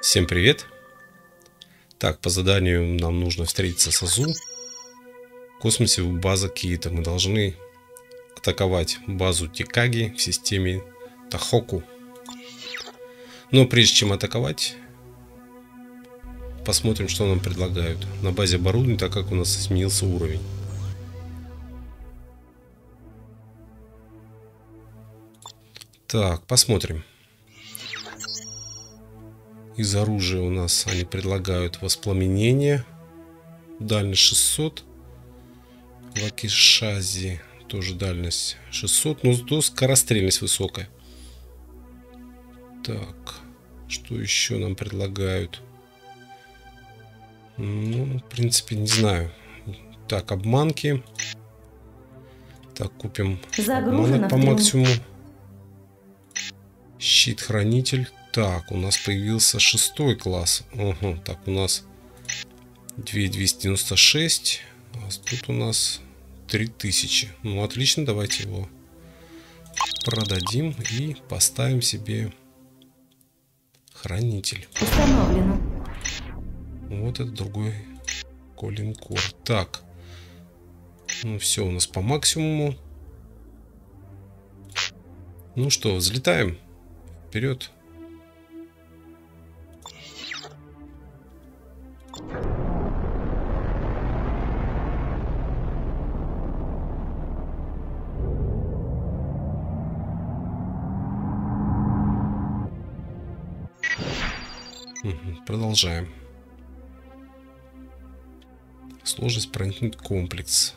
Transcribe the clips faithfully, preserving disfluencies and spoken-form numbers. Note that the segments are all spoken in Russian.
Всем привет! Так, по заданию нам нужно встретиться с Азу. В космосе база Киита. Мы должны атаковать базу Тикаги в системе Тохоку. Но прежде чем атаковать, посмотрим, что нам предлагают на базе оборудования, так как у нас изменился уровень. Так, посмотрим. Из оружия у нас они предлагают воспламенение. Дальность шестьсот. Вакишази тоже дальность шестьсот. Но зато скорострельность высокая. Так, что еще нам предлагают? Ну, в принципе, не знаю. Так, обманки. Так, купим обманок по максимуму. Щит-хранитель. Так, у нас появился шестой класс. Угу, так, у нас две тысячи двести девяносто шесть. А тут у нас три тысячи. Ну, отлично, давайте его продадим и поставим себе хранитель. Установлено. Вот это другой коллинкор. Так. Ну, все у нас по максимуму. Ну что, взлетаем. Вперед. Продолжаем. Сложность проникнуть комплекс.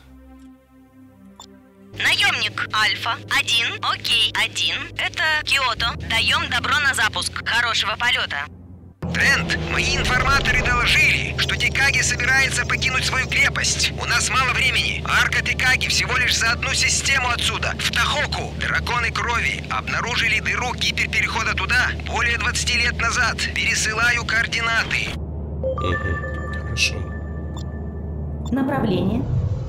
Наемник Альфа один, окей, один. Это Киото. Даем добро на запуск. Хорошего полета. Трент, мои информаторы доложили, что Тикаги собирается покинуть свою крепость. У нас мало времени. Арка Тикаги всего лишь за одну систему отсюда, в Тохоку. Драконы крови обнаружили дыру гиперперехода туда более двадцати лет назад. Пересылаю координаты. Угу, хорошо. Направление.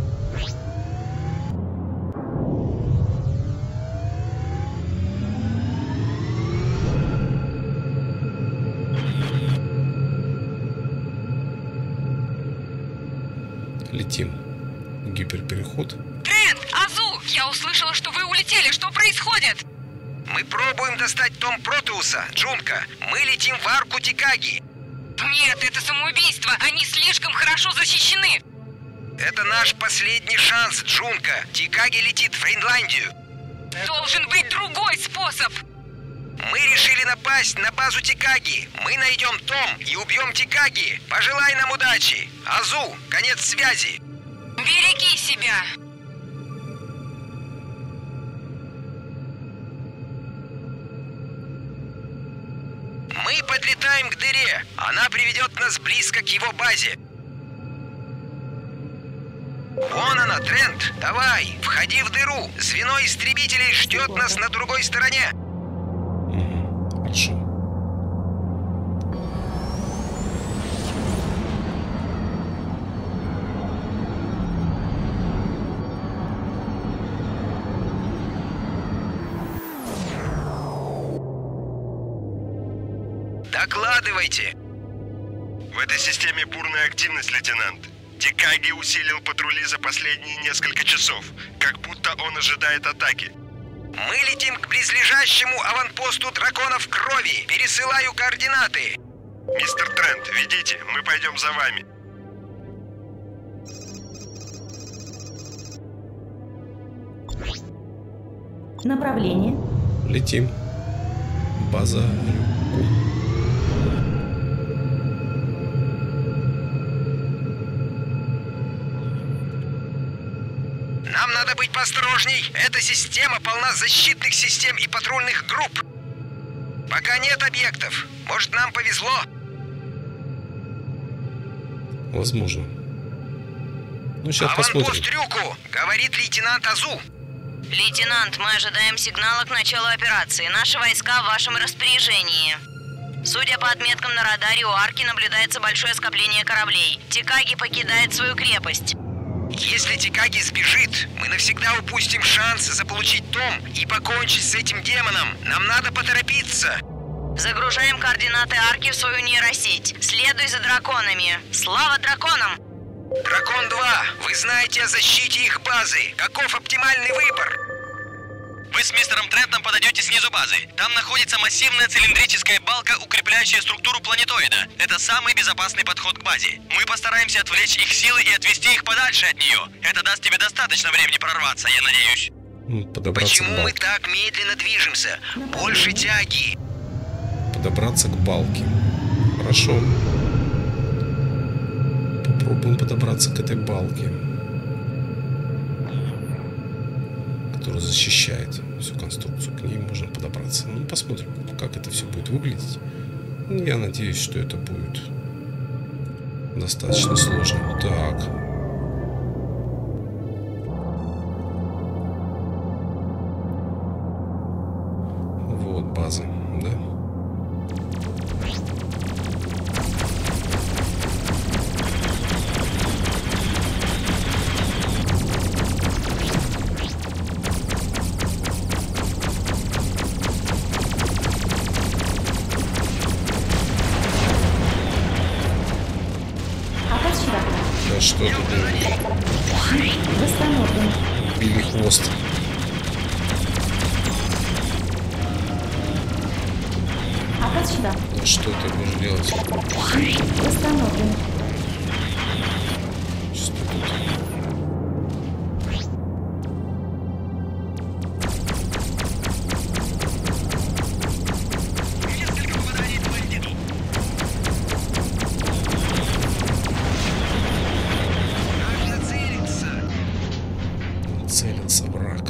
Летим. Гиперпереход. Трент, Азу, я услышала, что вы улетели. Что происходит? Мы пробуем достать Том Протеуса, Джунка. Мы летим в арку Тикаги. Нет, это самоубийство. Они слишком хорошо защищены. Это наш последний шанс, Джунка. Тикаги летит в Рейнландию. Должен быть другой способ. Мы решили напасть на базу Тикаги. Мы найдем Том и убьем Тикаги. Пожелай нам удачи. Азу, конец связи. Береги себя. Мы подлетаем к дыре. Она приведет нас близко к его базе. Вон она, Трент. Давай, входи в дыру. Звено истребителей ждет нас на другой стороне. Угу, хорошо. Докладывайте. В этой системе бурная активность, лейтенант. Тикаги усилил патрули за последние несколько часов, как будто он ожидает атаки. Мы летим к близлежащему аванпосту драконов крови. Пересылаю координаты. Мистер Трент, ведите, мы пойдем за вами. Направление. Летим. База Рюку. Нам надо быть поосторожней. Эта система полна защитных систем и патрульных групп. Пока нет объектов. Может, нам повезло? Возможно. Ну, сейчас Аванпост посмотрим. Рюку, говорит лейтенант Азу. Лейтенант, мы ожидаем сигнала к началу операции. Наши войска в вашем распоряжении. Судя по отметкам на радаре, у арки наблюдается большое скопление кораблей. Тикаги покидает свою крепость. Если Тикаги сбежит, мы навсегда упустим шанс заполучить Том и покончить с этим демоном. Нам надо поторопиться. Загружаем координаты арки в свою нейросеть. Следуй за драконами. Слава драконам! Дракон два, вы знаете о защите их базы. Каков оптимальный выбор? Вы с мистером Трентом подойдете снизу базы. Там находится массивная цилиндрическая балка, укрепляющая структуру планетоида. Это самый безопасный подход к базе. Мы постараемся отвлечь их силы и отвести их подальше от нее. Это даст тебе достаточно времени прорваться, я надеюсь. Подобраться Почему мы так медленно движемся? Больше тяги. Подобраться к балке. Хорошо. Попробуем подобраться к этой балке, которая защищает всю конструкцию. К ней можно подобраться. Ну, посмотрим, как это все будет выглядеть. Я надеюсь, что это будет достаточно сложно. Так. Вот база, да? Да что тут? Восстановлен. Били хвост. Аппарат сюда. Да что ты будешь делать? Восстановлен. Что тут? Целится враг.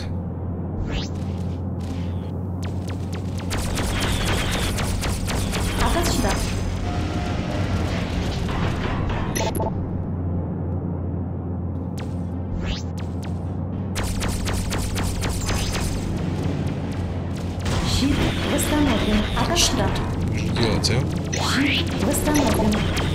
Аппарат сюда. Щит восстановлен. Аппарат сюда. Что делать, а? Щит восстановлен.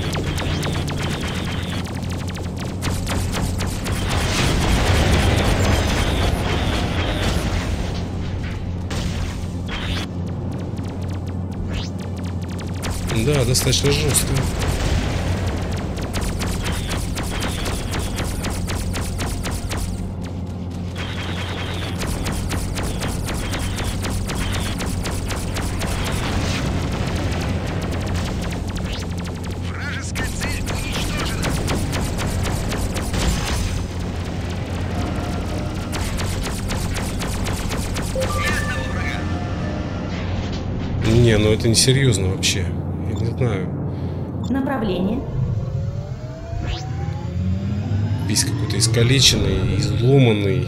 Да, достаточно жестко. Вражеская цель уничтожена. Не, ну это не серьезно вообще. Я не знаю. Направление. Весь какой-то искалеченный, изломанный.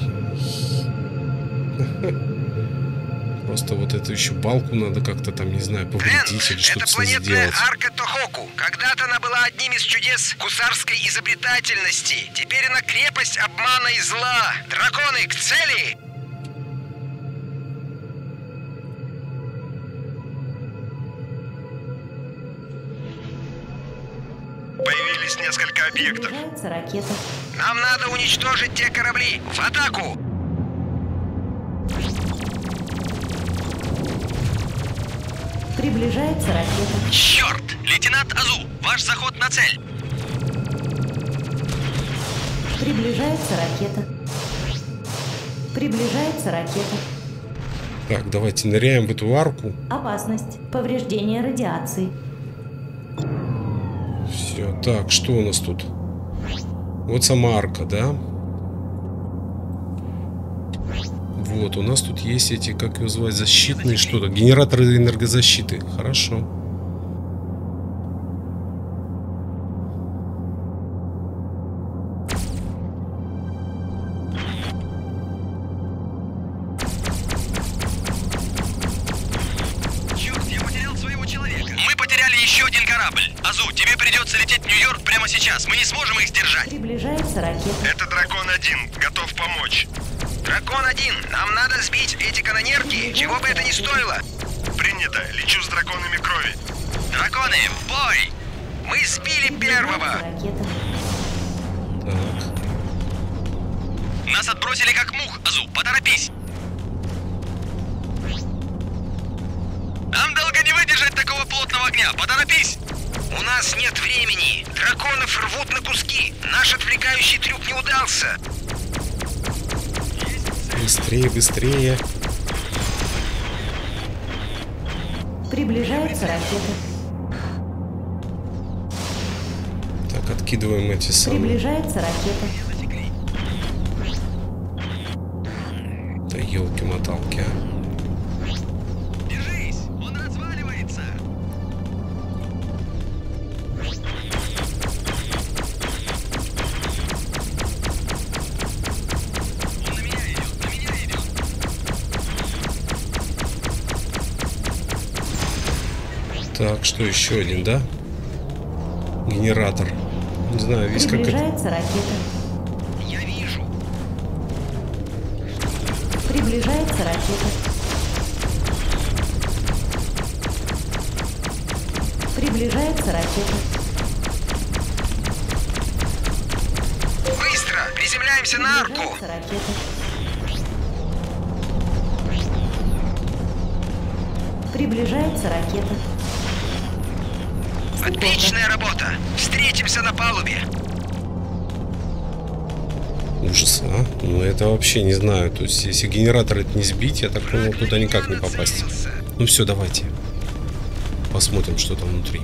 Просто вот эту еще балку надо как-то там, не знаю, повредить или Трент, что-то это с ней планетная сделать. арка Тохоку. Когда-то она была одним из чудес гусарской изобретательности. Теперь она крепость обмана и зла. Драконы, к цели! Появились несколько объектов. Приближается ракета. Нам надо уничтожить те корабли. В атаку! Приближается ракета. Черт! Лейтенант Азу, ваш заход на цель. Приближается ракета. Приближается ракета. Так, давайте ныряем в эту арку. Опасность. Повреждение радиации. Все. Так, что у нас тут? Вот сама арка, да? Вот, у нас тут есть эти, как его звать, защитные что-то. Генераторы энергозащиты. Хорошо. Черт, я потерял своего человека. Мы потеряли еще один корабль. Азу, тебе придется лететь в Нью-Йорк прямо сейчас. Мы не сможем их сдержать. Приближается ракета. Это Дракон один, готов помочь. Дракон один, нам надо сбить эти канонерки, чего бы это ни стоило. Принято, лечу с драконами крови. Драконы, в бой! Мы сбили первого. Ракета. Так. Нас отбросили как мух, Азу, поторопись. Нам долго не выдержать такой никакого плотного огня! Поторопись! У нас нет времени! Драконов рвут на куски! Наш отвлекающий трюк не удался! Быстрее, быстрее. Приближается ракета. Так, откидываем эти самые. Приближается ракета. Да елки-моталки, а. Держись! Он разваливается! Он на меня идет! На меня идет! Так, что еще один, да? Генератор. Не знаю, весь как это. Приближается ракета. Я вижу! Приближается ракета. Приближается ракета. Быстро! Приземляемся на арку! Приближается ракета. Приближается ракета. Отличная работа! Встретимся на палубе! Ужас, а? Ну это вообще не знаю. То есть, если генератор это не сбить, я так понял, туда никак не попасть. Ну все, давайте. Посмотрим, что там внутри.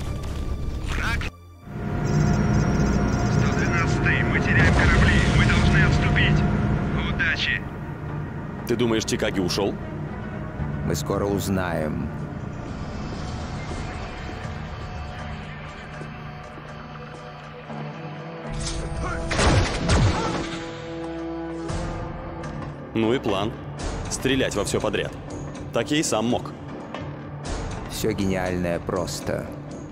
сто двенадцатый, мы теряем корабли. Мы должны отступить. Удачи. Ты думаешь, Тикаги ушел? Мы скоро узнаем. Ну и план. Стрелять во все подряд. Так я и сам мог. Все гениальное просто.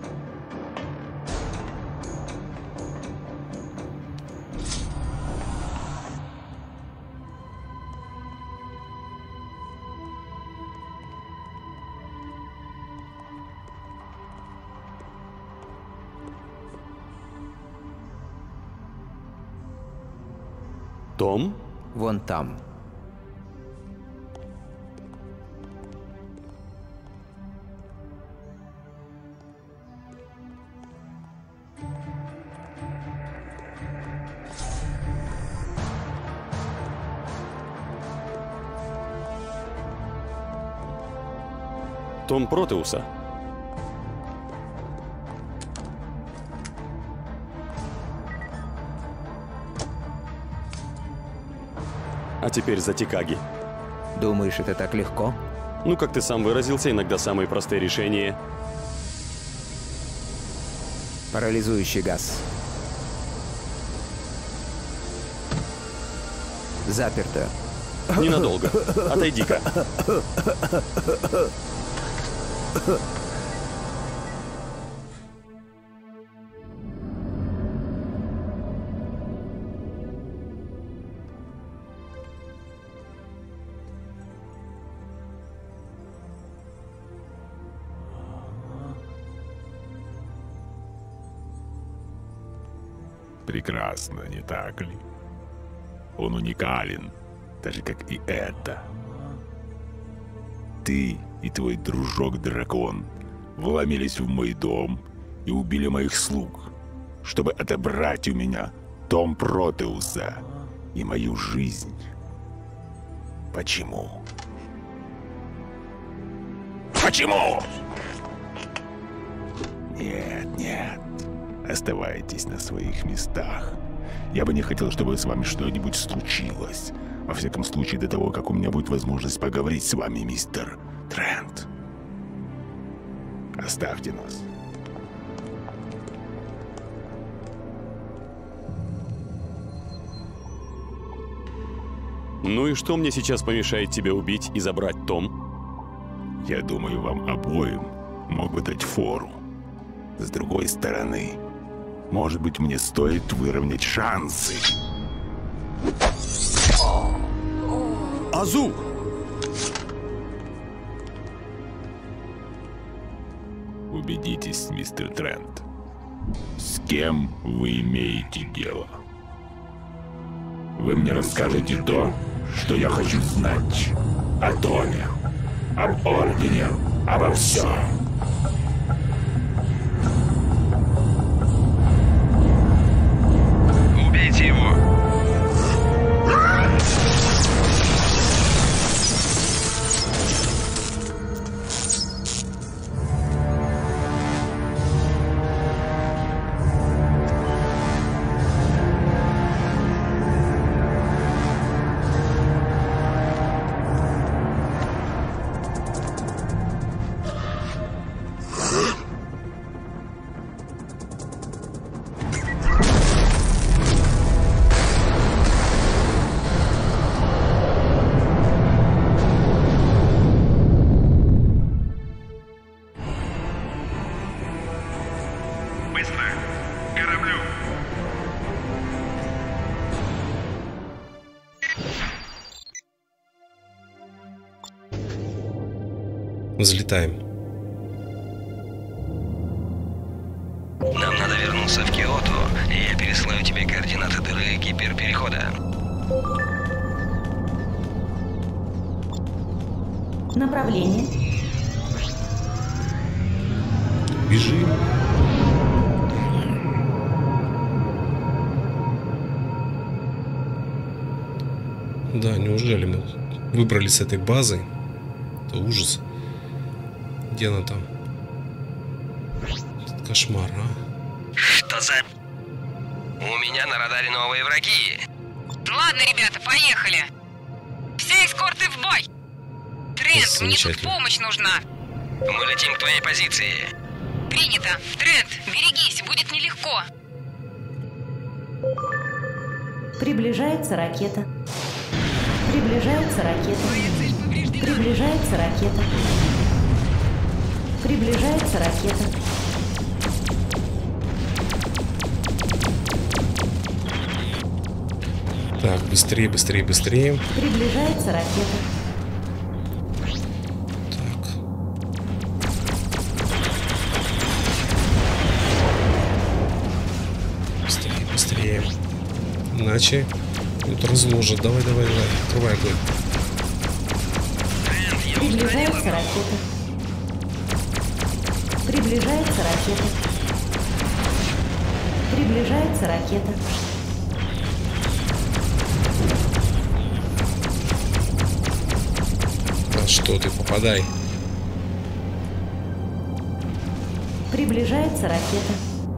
Том? Вон там. Том Протеуса. А теперь за Тикаги. Думаешь, это так легко? Ну, как ты сам выразился, иногда самые простые решения. Парализующий газ. Заперто. Ненадолго. Отойди-ка. Прекрасно, не так ли? Он уникален, так же как и это. Ты и твой дружок-дракон вломились в мой дом и убили моих слуг, чтобы отобрать у меня Том Протеуса и мою жизнь. Почему? Почему? Нет, нет. Оставайтесь на своих местах. Я бы не хотел, чтобы с вами что-нибудь случилось. Во всяком случае, до того, как у меня будет возможность поговорить с вами, мистер Трент. Оставьте нас. Ну и что мне сейчас помешает тебе убить и забрать Том? Я думаю, вам обоим мог бы дать фору. С другой стороны, может быть, мне стоит выровнять шансы. Азу! Убедитесь, мистер Трент, с кем вы имеете дело. Вы мне расскажете то, что я хочу знать. О Томе, об Ордене, обо всем. Взлетаем. Нам надо вернуться в Киото, и я пересылаю тебе координаты дыры гиперперехода. Направление. Бежим. Да, неужели мы выбрались с этой базы? Это ужас. Где она там? Это кошмар, а? Что за... У меня на радаре новые враги. Ладно, ребята, поехали. Все эскорты в бой. Трент, мне тут помощь нужна. Мы летим к твоей позиции. Принято. Трент, берегись, будет нелегко. Приближается ракета. Приближается ракета. Приближается ракета. Приближается ракета. Так, быстрее, быстрее, быстрее. Приближается ракета. Так. Быстрее, быстрее. Иначе тут разложат. Давай, давай, давай. Открывай огонь. Приближается ракета. Приближается ракета. Приближается ракета. Да что ты, попадай. Приближается ракета.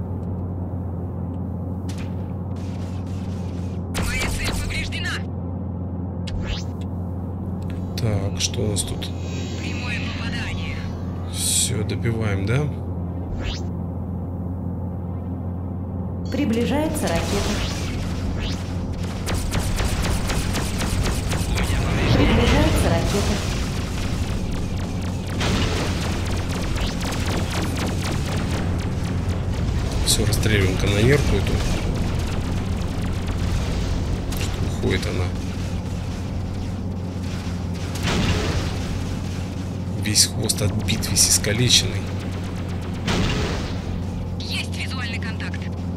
Моя цель повреждена. Так, что у нас тут? Прямое попадание. Все, добиваем, да? Приближается ракета. Приближается ракета. Все, расстреливаем канонерку эту. Что уходит она. Весь хвост отбит, весь искалеченный. Есть визуальный контакт.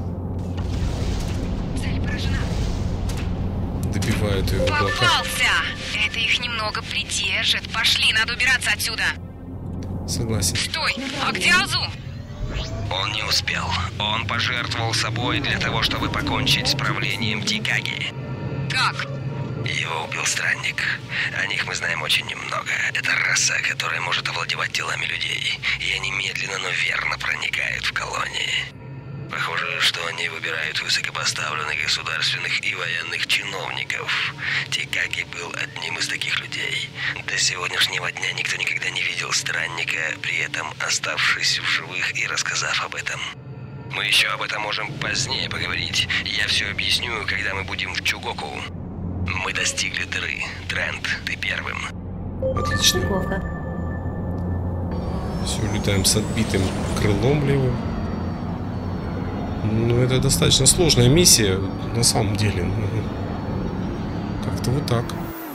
Цель поражена. Добивают ее в облаках. Попался! Это их немного придержит. Пошли, надо убираться отсюда. Согласен. Стой! А где Азу? Он не успел. Он пожертвовал собой для того, чтобы покончить с правлением Тикаги. Как? Его убил странник. О них мы знаем очень немного. Это раса, которая может овладевать телами людей. И они медленно, но верно проникают в колонии. Похоже, что они выбирают высокопоставленных государственных и военных чиновников. Тикаги был одним из таких людей. До сегодняшнего дня никто никогда не видел странника, при этом оставшись в живых и рассказав об этом. Мы еще об этом можем позднее поговорить. Я все объясню, когда мы будем в Чугоку. Мы достигли дыры. Трент, ты первым. Отлично. Стыковка. Все, летаем с отбитым крылом левым. Ну, это достаточно сложная миссия, на самом деле. Как-то вот так.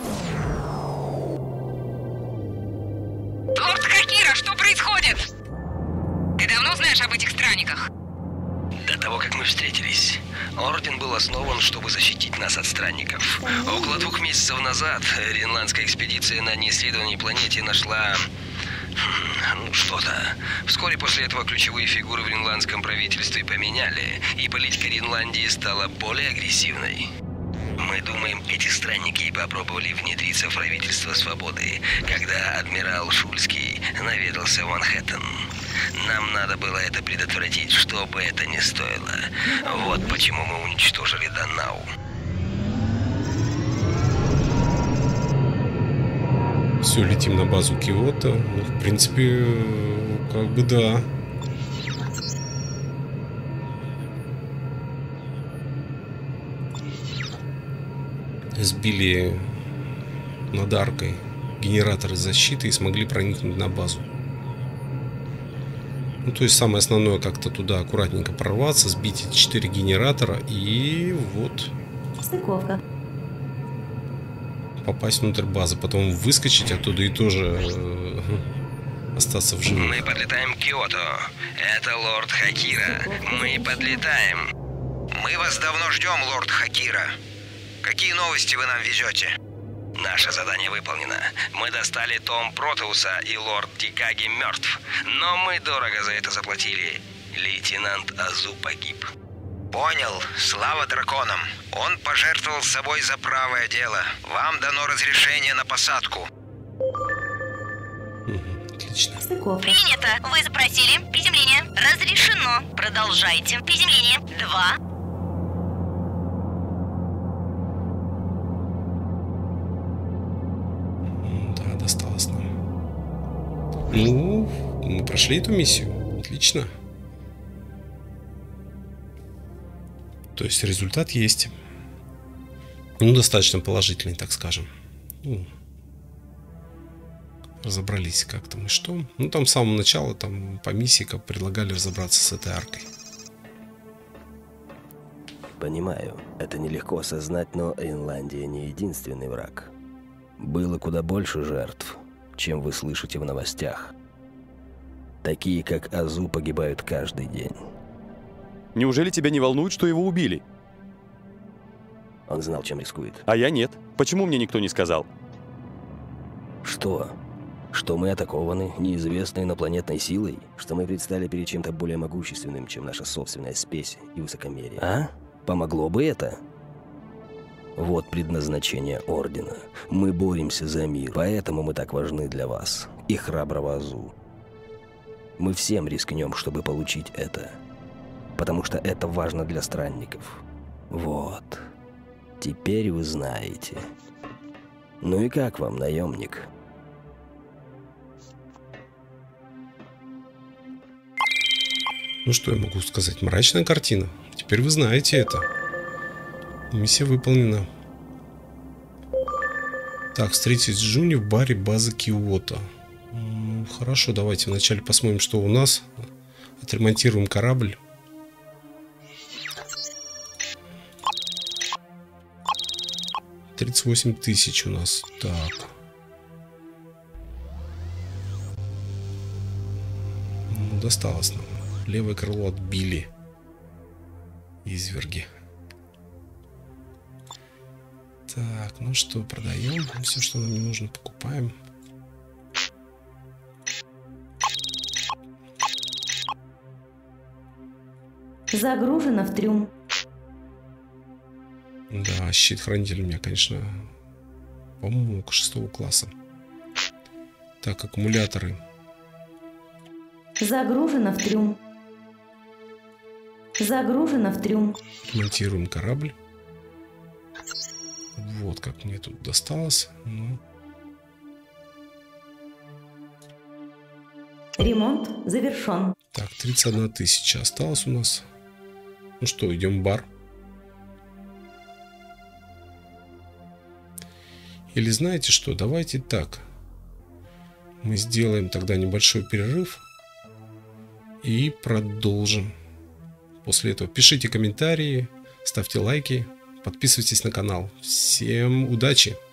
Лорд Хакира, что происходит? Ты давно знаешь об этих странниках? До того, как мы встретились. Орден был основан, чтобы защитить нас от странников. Около двух месяцев назад ринландская экспедиция на неисследованной планете нашла... Ну, что-то. Вскоре после этого ключевые фигуры в ринландском правительстве поменяли, и политика Ринландии стала более агрессивной. Мы думаем, эти странники и попробовали внедриться в правительство свободы, когда адмирал Шульский наведался в Манхэттен. Нам надо было это предотвратить, что бы это ни стоило. Вот почему мы уничтожили Даннау. Все, летим на базу Киото. Ну, в принципе, как бы да. Сбили над аркой генераторы защиты и смогли проникнуть на базу. Ну, то есть самое основное как-то туда аккуратненько прорваться, сбить эти четыре генератора и вот. Стыковка. Попасть внутрь базы, потом выскочить оттуда и тоже остаться в живых. Мы подлетаем к Киото. Это лорд Хакира. Мы подлетаем. Мы вас давно ждем, лорд Хакира. Какие новости вы нам везете? Наше задание выполнено. Мы достали том Протеуса, и лорд Тикаги мертв. Но мы дорого за это заплатили. Лейтенант Азу погиб. Понял. Слава драконам. Он пожертвовал собой за правое дело. Вам дано разрешение на посадку. Отлично. Стыковка. Принято. Вы запросили. Приземление. Разрешено. Продолжайте. Приземление. Два. Да, досталось нам. Ну, мы прошли эту миссию. Отлично. То есть результат есть. Ну, достаточно положительный, так скажем. Ну, разобрались как там и что. Ну, там с самого начала, там по миссии, как предлагали разобраться с этой аркой. Понимаю, это нелегко осознать, но Инландия не единственный враг. Было куда больше жертв, чем вы слышите в новостях. Такие, как Азу, погибают каждый день. Неужели тебя не волнует, что его убили? Он знал, чем рискует. А я нет. Почему мне никто не сказал? Что? Что мы атакованы неизвестной инопланетной силой? Что мы предстали перед чем-то более могущественным, чем наша собственная спесь и высокомерие? А? Помогло бы это? Вот предназначение Ордена. Мы боремся за мир, поэтому мы так важны для вас и храброго Азу. Мы всем рискнем, чтобы получить это. Потому что это важно для странников. Вот. Теперь вы знаете. Ну и как вам, наемник? Ну что я могу сказать? Мрачная картина. Теперь вы знаете это. Миссия выполнена. Так, встретить с Джуни в баре базы Киото. Ну, хорошо, давайте вначале посмотрим, что у нас. Отремонтируем корабль. тридцать восемь тысяч у нас. Так. Ну, досталось нам. Левое крыло отбили. Изверги. Так, ну что, продаем. Все, что нам не нужно, покупаем. Загружено в трюм. Да, щит-хранитель у меня, конечно, помог, шестого класса. Так, аккумуляторы. Загружено в трюм. Загружено в трюм. Монтируем корабль. Вот как мне тут досталось. Ну. Ремонт завершен. Так, тридцать одна тысяча осталось у нас. Ну что, идем в бар. Или знаете что, давайте так. Мы сделаем тогда небольшой перерыв. И продолжим. После этого пишите комментарии, ставьте лайки, подписывайтесь на канал. Всем удачи!